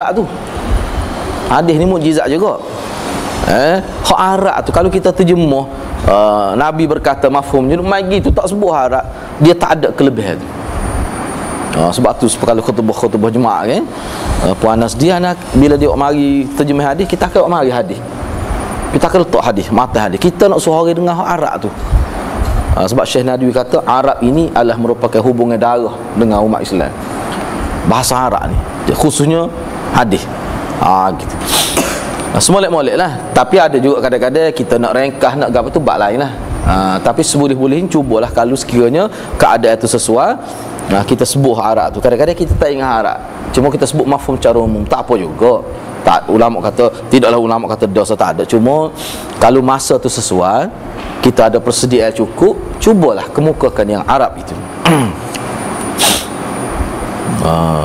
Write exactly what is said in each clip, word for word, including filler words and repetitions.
tu. Hadis ni mukjizat juga. Eh, hak Arab tu kalau kita terjemuh, uh, Nabi berkata mafhumnya magi tu tak sebuah Arab, dia tak ada kelebihan. Uh, sebab tu kalau khutbah-khutbah jemaah kan, uh, Puan Nasdiah nak bila dia mari terjemah hadis, kita akan mari hadis. Kita akan letak hadis, mata hadis. Kita nak suruh orang dengar hak Arab tu. Uh, sebab Syekh Nadwi kata Arab ini adalah merupakan hubungan darah dengan umat Islam. Bahasa Arab ni khususnya hadis. Ah gitu. Nah, semolek-molek lah. Tapi ada juga kadang-kadang kita nak rengkah, nak apa tu bab lain lah. Ha, tapi seboleh-boleh cubalah kalau sekiranya keadaan itu sesuai, nah, kita sebut Arab tu. Kadang-kadang kita tak ingat Arab, cuma kita sebut mafhum secara umum, tak apa juga. Tak, ulama kata tidaklah, ulama kata dosa tak ada. Cuma kalau masa tu sesuai, kita ada persediaan cukup, cubalah kemukakan yang Arab itu. ha.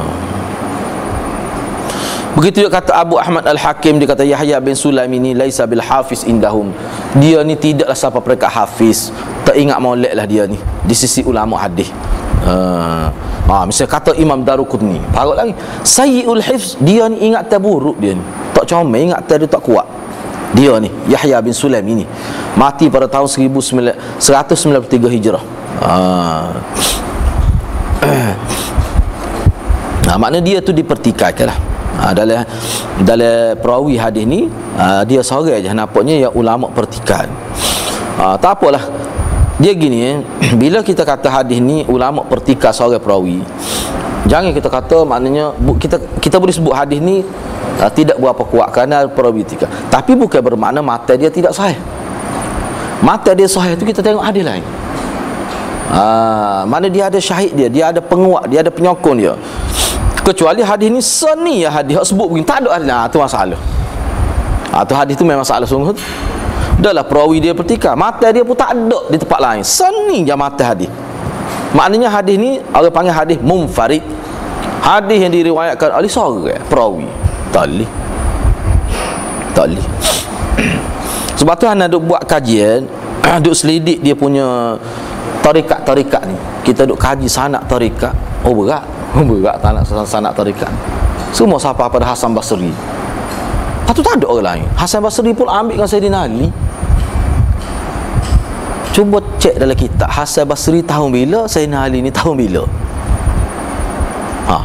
Begitu juga kata Abu Ahmad Al-Hakim, dia kata Yahya bin Sulaim ini laisa bil hafiz indahum. Dia ni tidaklah siapa peringkat hafiz, tak ingat molek lah dia ni di sisi ulama hadis. Ha, ha misalnya kata Imam Daruqutni, parut lagi sayyiul hifz, dia ni ingat buruk dia ni. Tak comel, ingat dia tak kuat. Dia ni Yahya bin Sulaim ini mati pada tahun seribu seratus sembilan puluh tiga Hijrah. Ha. Nah, makna dia tu dipertikaikan lah. Ha, dalam dalam perawi hadis ni, ha, dia seorang aja nampaknya yang ulama pertikan. Ha, tak apalah. Dia gini eh, bila kita kata hadis ni ulama pertikah seorang perawi, jangan kita kata maknanya kita kita boleh sebut hadis ni ha, tidak berapa kuat kerana perawi pertikah. Tapi bukan bermakna mata dia tidak sahih. Mata dia sahih tu kita tengok hadis lain. Ha, mana dia ada syahid dia, dia ada penguat, dia ada penyokong dia. Kecuali hadis ni seni ya hadis hak sebut begini, tak ada hadis. Nah, tu masalah. Ah tu hadis tu memang masalah sungguh. Dahlah perawi dia pertikah, mata dia pun tak ada di tempat lain. Seni je mata hadis. Maknanya hadis ni orang panggil hadis munfarid. Hadis yang diriwayatkan oleh seorang perawi. Tak boleh. Tak boleh. Sebab tu anda duk buat kajian, duk selidik dia punya tarikat-tarikat ni. Kita duk kaji sanak tarikat. Oh berat. Berat tak nak sanak tarikat. Semua siapa pada Hasan Basri. Lepas tu tak ada orang lain. Hasan Basri pun ambil dengan Sayyidina Ali. Cuba cek dalam kitab Hasan Basri tahun bila, Sayyidina Ali ni tahun bila. Ha.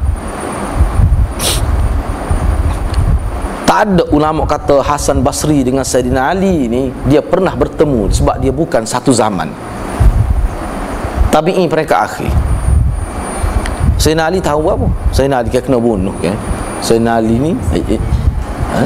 Tak ada ulama kata Hasan Basri dengan Sayyidina Ali ni dia pernah bertemu, sebab dia bukan satu zaman. Tabi'in peringkat akhir. Sayyidina Ali tahu apa? Sayyidina Ali kena bunuh kan. Sayyidina Ali ni eh, eh. Ha?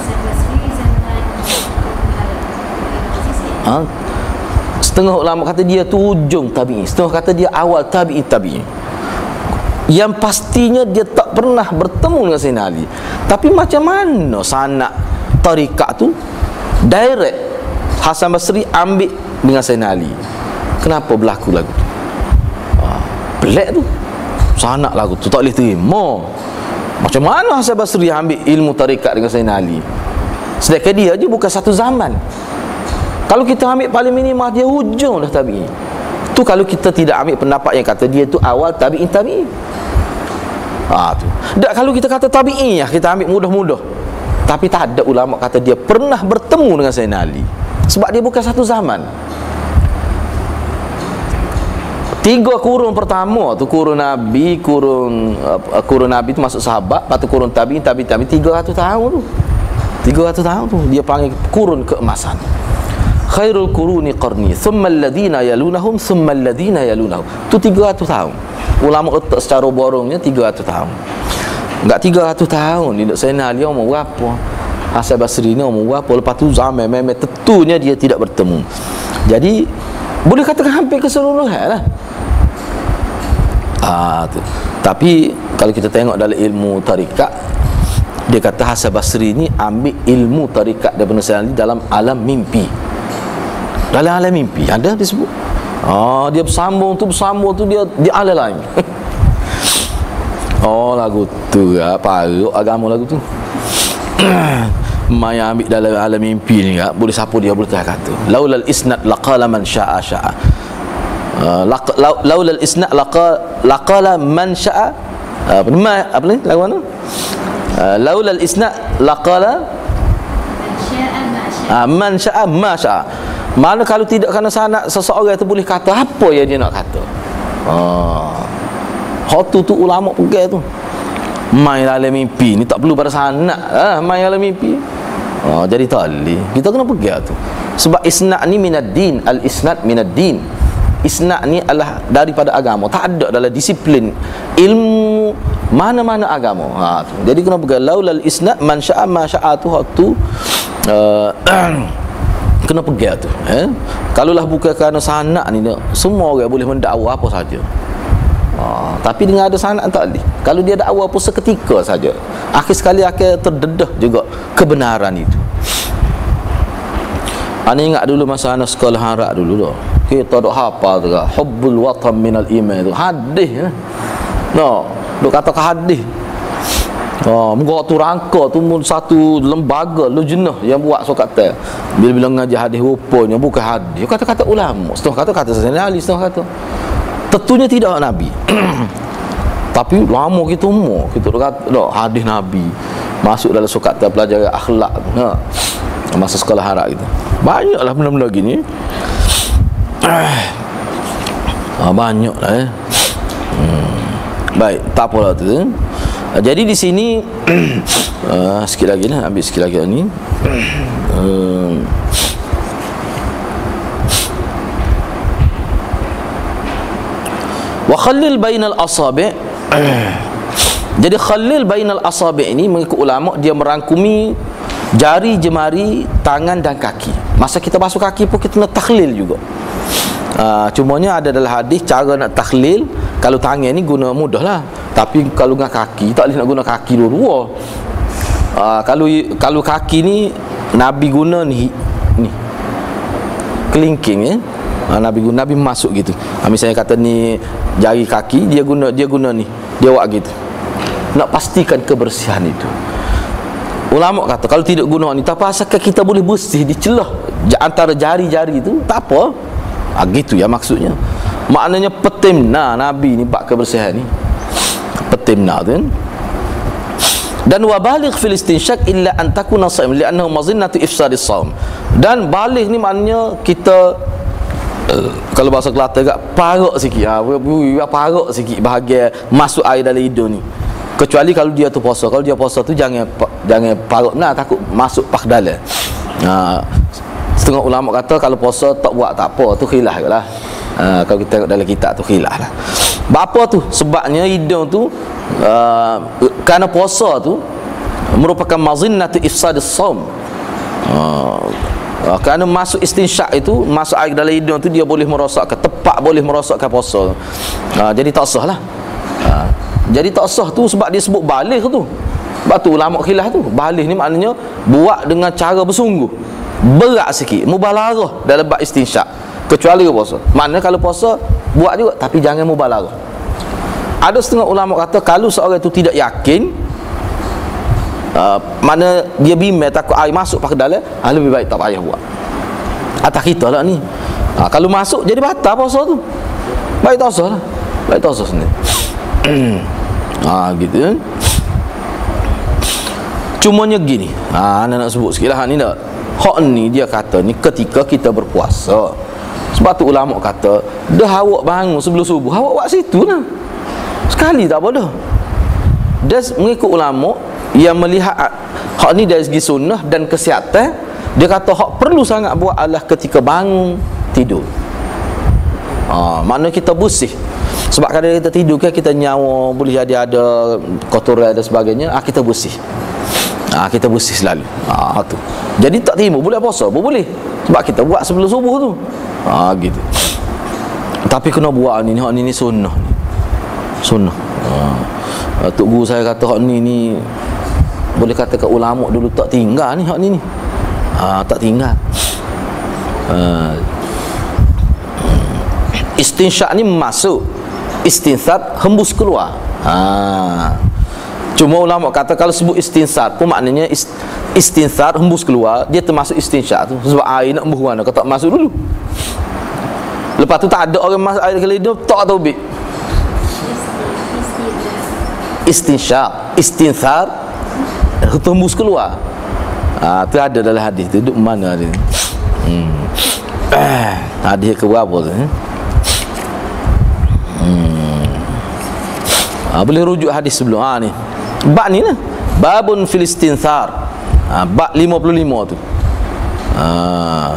Ha? Setengah ulama kata dia tu ujung tabi'in, setengah kata dia awal tabi'in tabi'in. Yang pastinya dia tak pernah bertemu dengan Sayyidina Ali. Tapi macam mana sanak tarikat tu direct Hasan Basri ambil dengan Sayyidina Ali? Kenapa berlaku lagu tu? Ha, pelik tu. Sanak lagu tu tak boleh terima. Macam mana Hasan Basri ambil ilmu tarikat dengan Sayyidina Ali? Sedangkan dia je bukan satu zaman. Kalau kita ambil paling minimal dia hujung dah tabi'in. Tu kalau kita tidak ambil pendapat yang kata dia tu awal tabi'in tabi'in. Ha tu. Tak kalau kita kata tabi'in ya, kita ambil mudah-mudah. Tapi tak ada ulama kata dia pernah bertemu dengan Sayyidina Ali. Sebab dia bukan satu zaman. Tiga kurun pertama tu kurun Nabi, kurun uh, kurun Nabi tu masuk sahabat, lepas tu kurun tabi'in, tabi'in, tabi'in tiga ratus tahun tu. tiga ratus tahun tu dia panggil kurun keemasan. Khairul quruni qarni, thumma alladhina yalunahum, thumma alladhina yalunahum. Tu tiga ratus tahun. Ulama letak secara borongnya tiga ratus tahun. Enggak tiga ratus tahun ni Sayyidina Ali umur berapa? Hasan Basri ni umur berapa? Lepas tu zaman memang tentunya dia tidak bertemu. Jadi boleh katakan hampir keseluruhan lah. Ah, tu. Tapi kalau kita tengok dalam ilmu tarikat, dia kata Hasan Basri ni ambil ilmu tarikat daripada Sayyidina Ali dalam alam mimpi. Dalam alam mimpi ada disebut. Ah, dia bersambung tu bersambung tu dia di alam lain. Oh lagu tu ya, parut agama lagu tu. Mai ambil dalam alam mimpi ni ya, boleh siapa dia boleh kata. Laulal isnad laqala man syaa syaa. Uh, laulal isnad laqa laqala man syaa apa ni apa ni lagu mana uh, laulal isnad laqala uh, man syaa ma syaa. Mana kalau tidak kerana sanad, seseorang itu boleh kata apa yang dia nak kata. Ah, hak tu tu ulama pegang tu. Main dalam mimpi ni tak perlu pada sanad. Ah, main dalam mimpi. Ah, jadi tak boleh. Kita kena pegang tu. Sebab isnad ni minad din, al isnad minad din. Isnad ni adalah daripada agama. Tak ada dalam disiplin ilmu mana-mana agama. Ha, tu. Jadi kena pegang laulal isnad man syaa ma syaa tu hak tu uh, kena pegang tu. Eh? Kalaulah bukan kerana sanad ni, semua orang boleh mendakwa apa saja. Ha, tapi dengan ada sanad tak boleh. Kalau dia dakwa pun seketika saja, akhir sekali akan terdedah juga kebenaran itu. Ana ingat dulu masa anak sekolah Arab dulu tu, kita dok hafal tu kan, hubbul watan minal iman tu hadis. No, dok kata ke hadis. Oh, muka tu rangka tu mun satu lembaga lujnah yang buat sokat teh. Bila-bila ngaji hadis rupanya bukan hadis. Kata-kata ulama, setengah kata kata Sayyidina Ali, setengah kata. Tentunya tidak Nabi. Tapi lama kita umur, kita dok kata dok hadis Nabi masuk dalam sokat teh pelajaran akhlak tu. Ha. Masa sekolah Arab gitu. Banyaklah benda-benda gini. Ah, banyaklah eh. Hmm. Baik, tak apalah tu. Uh, jadi di sini uh, sikit lagi lah, ambil sikit lagi ni. Uh, wa khallil bainal asabi'. Jadi khallil bainal asabi' ini mengikut ulama dia merangkumi jari, jemari, tangan dan kaki. Masa kita basuh kaki pun kita nak takhlil juga. Uh, cumanya ada dalam hadis cara nak takhlil. Kalau tangan ni guna mudah lah, tapi kalau dengan kaki tak boleh nak guna kaki dua-dua. Uh, kalau kalau kaki ni Nabi guna ni ni kelingking eh. Uh, Nabi guna, Nabi masuk gitu. Uh, misalnya kata ni jari kaki, dia guna dia guna ni, dia buat gitu. Nak pastikan kebersihan itu. Ulama kata kalau tidak guna ni, tak asalkan kita boleh bersih di celah antara jari-jari itu, tak apa. Ah, gitu ya maksudnya. Maknanya petimna Nabi ni bab kebersihan ni. Petimna tu kan. Dan wabaligh fil istinshaq illa an takuna shaim li'annahu mazinnatu ifsadis shaum. Dan baligh ni maknanya kita uh, kalau bahasa Kelantan agak parok sikit. Ha, parok sikit bahagian masuk air dalam hidung ni. Kecuali kalau dia tu puasa. Kalau dia puasa tu jangan jangan parut nah, takut masuk pak dalam. Ha, setengah ulama kata kalau puasa tak buat tak apa, tu khilaf lah. Ha, kalau kita tengok dalam kitab tu khilaf lah. Apa tu? Sebabnya hidung tu uh, kerana puasa tu merupakan mazinnatu ifsadis shaum. Uh, uh, kerana masuk istinsyaq itu, masuk air dalam hidung tu dia boleh merosakkan, tepat boleh merosakkan puasa. Uh, jadi tak sah lah. Uh, Jadi tak sah tu sebab dia sebut baligh tu. Sebab tu ulama khilaf tu. Baligh ni maknanya buat dengan cara bersungguh. Berat sikit, mubalaghah dalam bab istinsyaq. Kecuali puasa. Maknanya kalau puasa buat juga tapi jangan mubalaghah. Ada setengah ulama kata kalau seorang itu tidak yakin, uh, mana dia bimbang takut air masuk pakai dalam, ah, lebih baik tak payah buat. Atas kita lah ni. Ah, kalau masuk jadi batal puasa tu. Baik tak sah lah. Baik tak sah sendiri. Ha, gitu kan. Cumanya gini, ha, anda nak sebut sikit lah ni tak. Hak ni dia kata ni ketika kita berpuasa. Sebab tu ulama kata dah awak bangun sebelum subuh, awak buat situ lah sekali tak apa dah. Dan mengikut ulama yang melihat hak ni dari segi sunnah dan kesihatan, dia kata hak perlu sangat buat adalah ketika bangun tidur. Ha, maknanya kita bersih. Sebab kadang kita tidur kan kita nyawa boleh jadi ada kotoran dan sebagainya, ah kita bersih. Ah kita bersih selalu. Ah tu. Jadi tak timbul boleh puasa, boleh. Sebab kita buat sebelum subuh tu. Ah gitu. Tapi kena buat ni, hak ni ni sunnah ni. Sunnah. Ah tok guru saya kata hak ni ni boleh kata kat ulama dulu tak tinggal ni hak ni ni. Ah tak tinggal. Ah istinsyaq ni masuk, istinshaq hembus keluar. Ha. Cuma ulama kata kalau sebut istinshaq pun maknanya istinshaq hembus keluar, dia termasuk istinsyaq tu. Sebab air nak hembus mana, kau tak masuk dulu. Lepas tu tak ada orang masuk air ke hidung, tak taubik. Istinsyaq, istinshaq tembus keluar. Ah, tu ada dalam hadis tu. Duduk mana dia? Hmm. Ah, hadis ke berapa tu? Hmm. Ah, boleh rujuk hadis sebelum ah ni. Bab ni lah. Babun Filistinthar. Ah, bab lima puluh lima tu. Ah.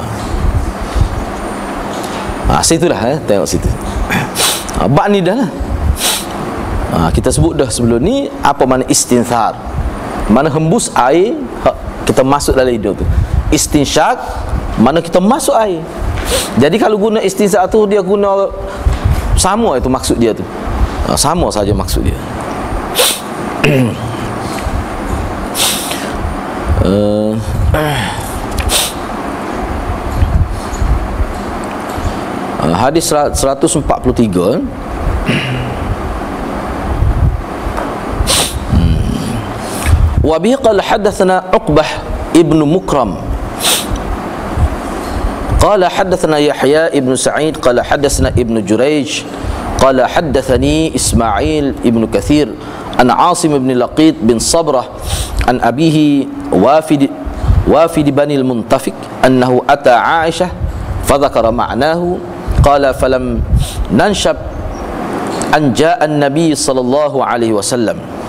Ah, situlah eh, tengok situ. Ah, bab ni dah lah. Ha, kita sebut dah sebelum ni apa makna istinthar. Mana hembus air kita masuk dalam hidung tu. Istinsyak mana kita masuk air. Jadi kalau guna istinsyak tu dia guna sama itu maksud dia tu. Ha, sama saja maksud dia. uh, uh, hadis seratus empat puluh tiga. وبه قال حدثنا عقبة ابن مكرم قال حدثنا يحيى ابن سعيد قال حدثنا ابن جريج قال حدثني إسماعيل ابن كثير عن عاصم بن لقيط بن صبرة عن أبيه وافد وافد بني المنتفق أنه أتى عائشة فذكر معناه قال فلم ننشب أن جاء النبي صلى الله عليه وسلم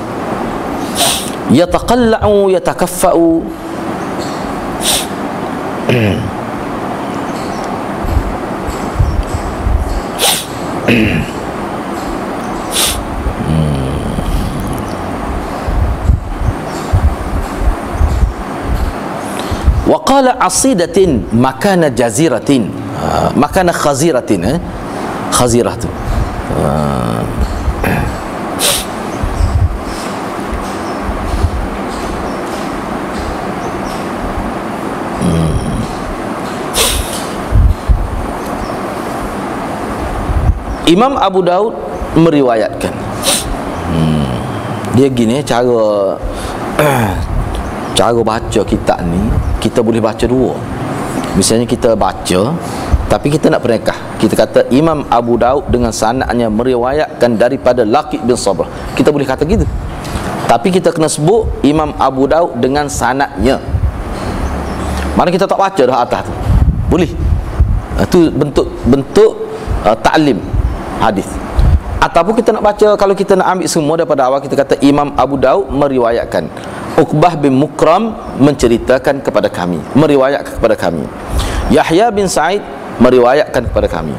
يتقلع يتكفأ وقال عصيدة مكان جزيرة مكان خزيرة خزيرة Imam Abu Daud meriwayatkan. Hmm. Dia gini cara cara baca kitab ni, kita boleh baca dua. Misalnya kita baca tapi kita nak peringkah. Kita kata Imam Abu Daud dengan sanadnya meriwayatkan daripada Laqit bin Sabrah. Kita boleh kata gitu. Tapi kita kena sebut Imam Abu Daud dengan sanadnya. Mana kita tak baca dah atas tu. Boleh. Itu bentuk bentuk uh, ta'lim hadis. Ataupun kita nak baca, kalau kita nak ambil semua daripada awal, kita kata Imam Abu Daud meriwayatkan, Uqbah bin Mukram menceritakan kepada kami, meriwayatkan kepada kami, Yahya bin Sa'id meriwayatkan kepada kami,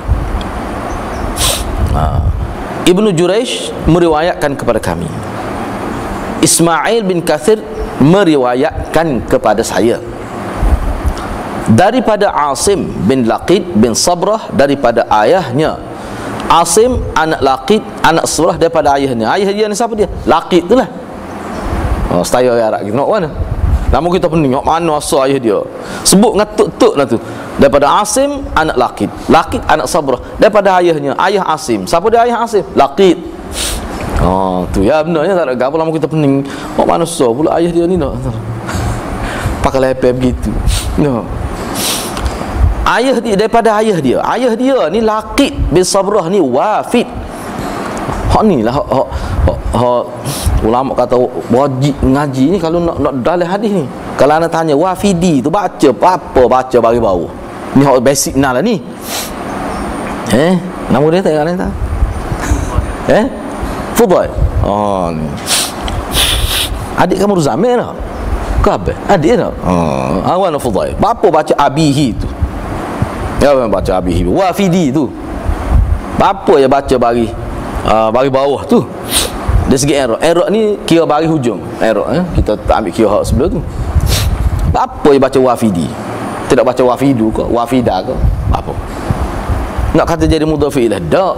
ha. Ibnu Jurayj meriwayatkan kepada kami, Ismail bin Kathir meriwayatkan kepada saya daripada Asim bin Laqid bin Sabrah daripada ayahnya. Asim anak Laqid, anak Sabrah daripada ayahnya. Ayah dia ni siapa dia? Laqid tu lah. Oh, setaya orang Arab kita nak mana? Namun kita pening, mana asal ayah dia? Sebut dengan tuk-tuk lah tu. Daripada Asim anak Laqid, Laqid anak Sabrah daripada ayahnya. Ayah Asim. Siapa dia ayah Asim? Laqid. Oh, tu ya benarnya tak ada gapo, lama kita pening. Oh, mana asal pula ayah dia ni nak? Pakai lepep begitu. No. Ayah dia, daripada ayah dia, ayah dia ni Laqid bin Sabrah ni wafid. Hak ni lah hak, hak, hak, hak ulama kata wajib ngaji ni kalau nak, nak dalam hadis ni. Kalau anda tanya wafidi tu baca apa, baca bagi bawah. Ni hak basic nah lah ni. Eh, nama dia tak ada tak? Eh? Fudail. Oh ni. Adik kamu Zamir tak? Kabeh. Adik tak? Oh, awan Fudail. Apa baca abihi tu? Ya, baca abihi wafidi tu. Apa ya baca bagi uh, bagi bawah tu. Dari segi erok, erok ni kira bagi hujung. Erok eh kita tak ambil kira hak sebelah tu. Apa ya baca wafidi? Tidak baca wafidu ke, wafida ke? Apa? Nak kata jadi mudhaf ilah dak.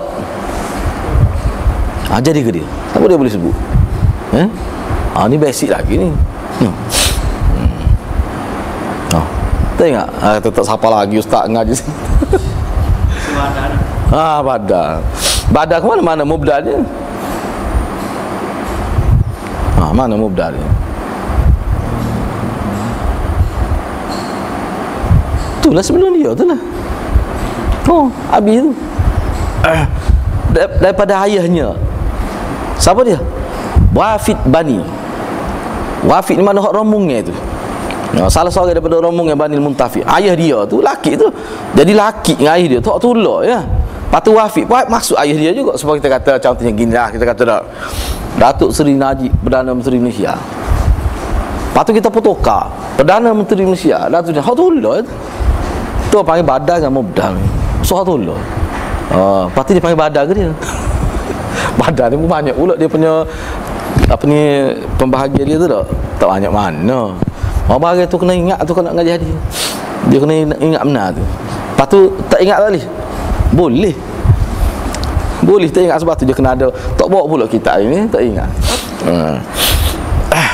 Ha, jadi ke dia? Apa dia boleh sebut? Eh? Ha, ni basic lagi ni. Hmm. Tengok, ah, tetap siapa lagi ustaz ngaji sini. Ah, badar. Badar ke mana-mana mubda dia? Ah, mana mubda dia? Itulah sebelum dia tu lah. Oh, habis tu. Ah, daripada ayahnya. Siapa dia? Wafid Bani. Wafiq ni mana hak rombongnya tu. Nah, salah seorang daripada rombongan Bani Muntafiq, ayah dia tu laki tu. Jadi laki dengan ayah dia tu hak tolak ya. Patu Wafiq pun masuk ayah dia juga. Sebab kita kata contohnya gini lah, kita kata dah Datuk Seri Najib Perdana Menteri Malaysia. Lepas tu kita potokar Perdana Menteri Malaysia Datuk dia hak tolak tu. Tu panggil badal dengan mubdal. So hak tolak. Ah, lepas tu dia panggil badal ke dia? Badal ni pun banyak pula dia punya apa ni pembahagian dia tu tak tak banyak mana. Orang bahagian tu kena ingat tu kena ngaji hadis. Dia kena ingat benar tu. Lepas tu tak ingat tadi. Boleh. Boleh tak ingat sebab tu dia kena ada tak bawa pula kitab ini tak ingat. Hmm. Ah.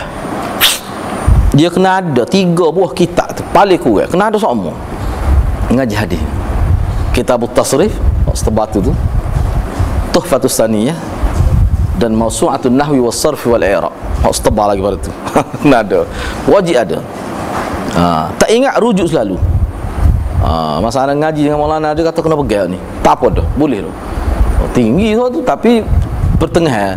Dia kena ada tiga buah kitab tu paling kurang. Kena ada semua. Ngaji hadis. Kitabut Tasrif, setebatu tu. Tuhfatus Saniyah dan Mawsu'atun Nahwi was Sarf wal I'rab. Hak setebal lagi pada tu. Kena ada. Wajib ada. Ha, tak ingat rujuk selalu. Ha, masa anak ngaji dengan Maulana dia kata kena pegang ni. Tak apa dah, boleh tu. Oh, tinggi tu tapi bertengah.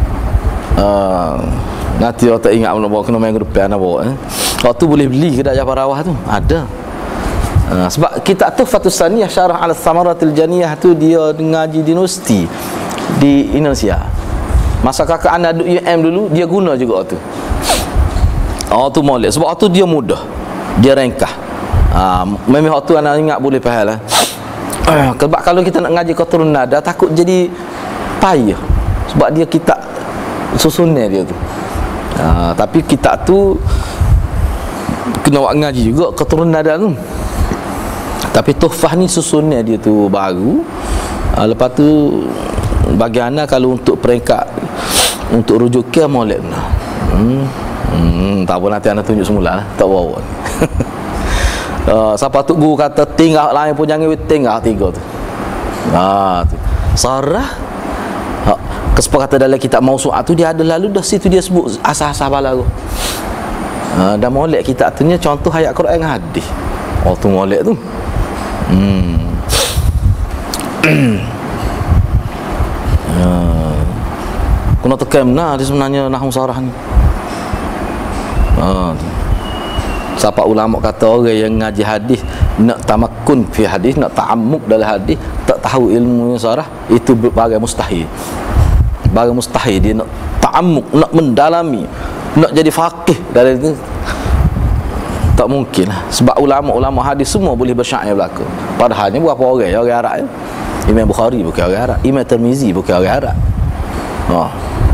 Ha, nanti orang tak ingat nak bawa kena main ke depan nak bawa eh. Kalau tu boleh beli kedai Jafar Rawah tu. Ada. Ha, sebab kitab Tuhfatus Saniyah Syarah ala Thamaratil Janiyah tu dia ngaji di universiti di Indonesia. Masa kakak anak duduk U M dulu dia guna juga tu. Oh tu molek sebab tu dia mudah. Dia ringkas. Ha, memang waktu anak ingat boleh faham lah. Sebab kalau kita nak ngaji Qatrun Nada takut jadi payah. Sebab dia kitab susunnya dia tu. Ha, tapi kitab tu kena buat ngaji juga Qatrun Nada tu. Tapi Tuhfah ni susunnya dia tu baru. Ha, lepas tu bagi anak kalau untuk peringkat untuk rujukan molek benar. Hmm. Hmm, tak apa nanti anak tunjuk semula lah. Tak bawa. Uh, siapa tu guru kata tinggal lain pun jangan tinggal tiga tu. Ha tu. Sarah ha, kesepakatan dalam kitab Mawsu'ah tu dia ada lalu dah situ dia sebut asas-asas balaghah. Ha, dan molek kitab tu nya contoh ayat Quran dengan hadis. Oh tu molek tu. Hmm. Ya. Kena tekan benar dia sebenarnya nahwu sarah ni. Ha tu. Siapa ulama kata orang yang ngaji hadis nak tamakkun fi hadis, nak ta'ammuk dalam hadis, tak tahu ilmu sarah itu bagai mustahil. Bagai mustahil dia nak ta'ammuk, nak mendalami, nak jadi faqih dalam itu tak mungkin lah. Sebab ulama-ulama hadis semua boleh bersyair belaka. Padahalnya berapa orang ya orang Arab ya? Imam Bukhari bukan orang Arab, Imam Tirmizi bukan orang Arab. Ha.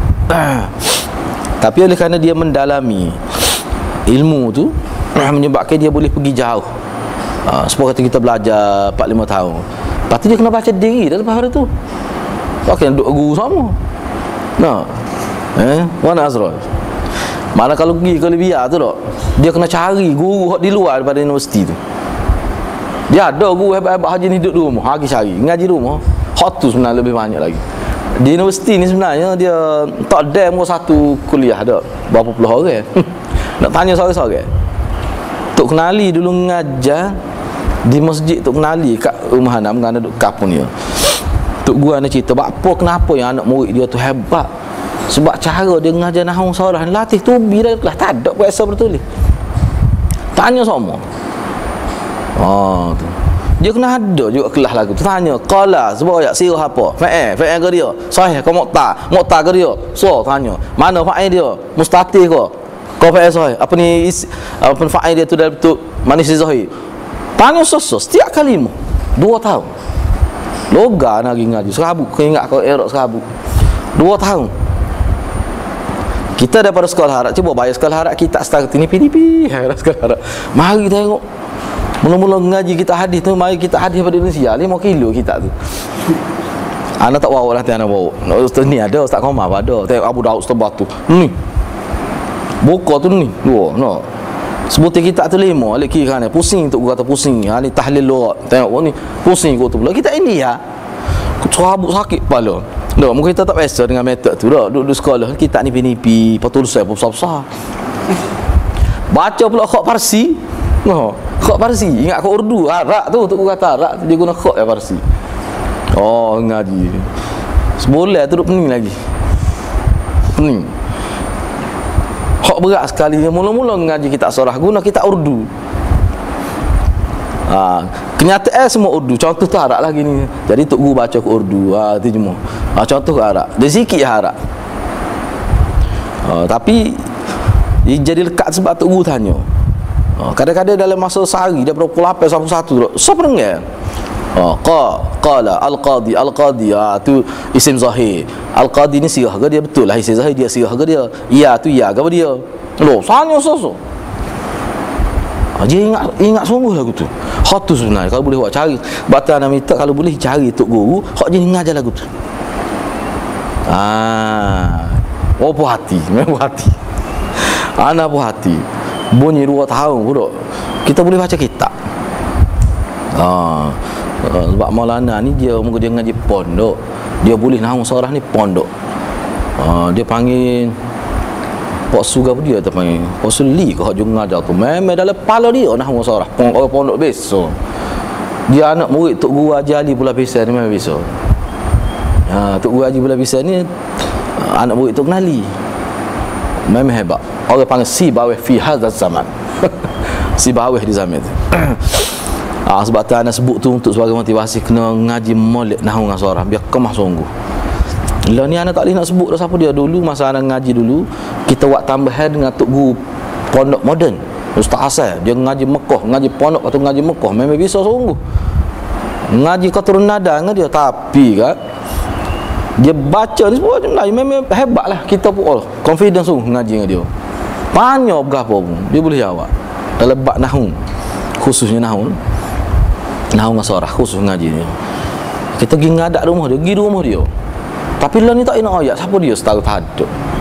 Tapi oleh kerana dia mendalami ilmu tu menyebabkan dia boleh pergi jauh. Ha, sebab kata kita belajar empat lima tahun. Lepas tu dia kena baca diri dah lepas hari tu. Tak kena duduk guru sama. Nah. Eh, mana Azrul? Mana kalau pergi ke Libya tu tak? Dia kena cari guru di luar daripada universiti tu. Dia ada guru hebat-hebat haji ni duduk di rumah, haji cari, ngaji rumah. Hot tu sebenarnya lebih banyak lagi. Di universiti ni sebenarnya dia tak ada pun satu kuliah dah. Berapa puluh orang. Nak tanya sore-sore. Tok Kenali dulu ngajar di masjid Tok Kenali kat rumah anak menganak duk kapun dia. Tok gua nak cerita apa kenapa yang anak murid dia tu hebat. Sebab cara dia ngajar nahwu sarah latih tubi dah kelas tak ada biasa bertulis. Tanya semua. Oh tu. Dia kena ada juga kelas lagu tu tanya qala sebab ayat sirah apa? Fa'il, fa'il ke dia? Sahih ke muqta? Muqta ke dia? So tanya. Mana fa'il dia? Mustatih ke? Kau fa'il sahih. Apa ni is, apa fa'il dia tu dalam bentuk manis zahir. Tanya sos-sos setiap kalimah. Dua tahun. Loga nak pergi ngaji. Serabut kau ingat kau erok serabut. Dua tahun. Kita daripada sekolah Arab cuba bayar sekolah Arab kita start ni P D P sekolah Arab. Mari tengok. Mula-mula ngaji kita hadis tu, mari kita hadis pada Indonesia lima kilo kita tu. Anak tak bawa lah, anak bawa. Ustaz ni ada, Ustaz Komar ada. Tengok Abu Daud Ustaz Batu. Ni. Buka tu ni. Dua, no. Sebutir kita tu lima, alik kiri kanan. Pusing tu kata pusing. Ha ni tahlil lurat. Tengok ni. Pusing kau tu pula. Kita India. Serabut sakit kepala. Dah, mungkin kita tak biasa dengan metod tu dah. Duduk sekolah kita ni penipi, patulus besar-besar. Baca pula khak Parsi. No, khak Parsi. Ingat khak Urdu, Arab tu, tu kata Arab tu dia guna khak ya Parsi. Oh, ngaji. Sebulan tu duduk pening lagi. Pening. Hak Hak berat sekali mula-mula ngaji kitab sorah guna kitab Urdu. Ha, kenyataan semua Urdu. Contoh tu Arab lagi ni. Jadi tok guru baca ke Urdu. Ha, tu cuma. Ha, contoh ke Arab. Dia sikit Arab. Ha, tapi dia jadi lekat sebab tok guru tanya. Ha, kadang-kadang dalam masa sehari dia pukul lapan sampai satu. Siapa dengar? Ha, qa qala al-qadi al-qadi. Ha, tu isim zahir. Al-qadi ni sirah ke dia betul lah isim zahir dia sirah ke dia? Ya tu ya ke apa dia? Loh, sanya soso. Ha, dia ingat ingat sungguh lagu tu. Hak tu sebenarnya kalau boleh buat cari. Batal nak minta kalau boleh cari tok guru, hak dia ngajar lagu tu. Ah. Oh puas hati, memang puas hati. Ana puas hati. Bunyi dua tahun pula. Kita boleh baca kitab. Ah. Sebab Maulana ni dia muka dia ngaji pondok. Dia boleh nahwu sorah ni pondok. Ah, dia panggil Pak Suga pun dia terpanggil Pak Suli ke hak jung ngajar tu memang dalam kepala dia nahwu sorah orang pondok besar. Dia anak murid Tok Guru Haji Ali Pula Pisang ni memang besar. Ha, Tok Guru Haji Pula Pisang ni anak murid Tok Kenali memang hebat. Orang panggil si bawah fi hadzal zaman. Si bawah di zaman tu. Ah, sebab tu anak sebut tu untuk sebagai motivasi kena ngaji molek nahwu dengan sorah biar kemah sungguh. Lah ni anak tak boleh nak sebut dah siapa dia. Dulu masa anak ngaji dulu kita buat tambahan dengan tok guru pondok moden Ustaz Hasan. Dia ngaji Mekah, ngaji pondok atau ngaji Mekah memang bisa sungguh. Ngaji qatrun nada dengan dia tapi kan dia baca ni semua Melayu memang hebat lah. Kita pun oh, confidence sungguh ngaji dengan dia. Tanya berapa pun dia boleh jawab. Dalam bab nahwu khususnya nahwu nahwu dengan sorah khusus ngaji ni. Kita pergi ngadak rumah dia, pergi rumah dia. Tapi lah ni tak nak ayat. Siapa dia? Setara tahadud.